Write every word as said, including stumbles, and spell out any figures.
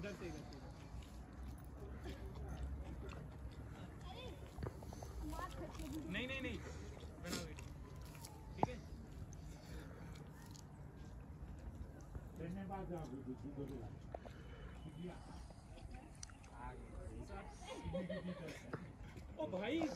इधर से इधर से नहीं नहीं नहीं बना दे ठीक है। ओ भाई